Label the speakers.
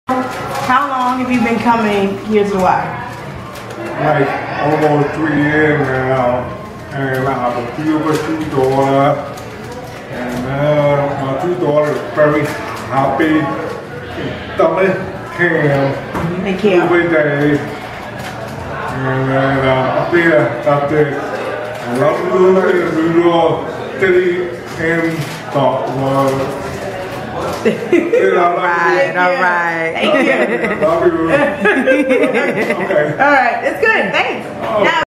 Speaker 1: How long have you been coming here to Y?
Speaker 2: Like almost 3 years now, and I have a beautiful daughter, and my 2 daughters are very happy. Stomach camp every day, and up there, that's it. I love you, city and thought was.
Speaker 1: All right. Thank you.
Speaker 2: Love you. Okay.
Speaker 1: All right, it's good. Thanks.
Speaker 2: Oh.
Speaker 1: Now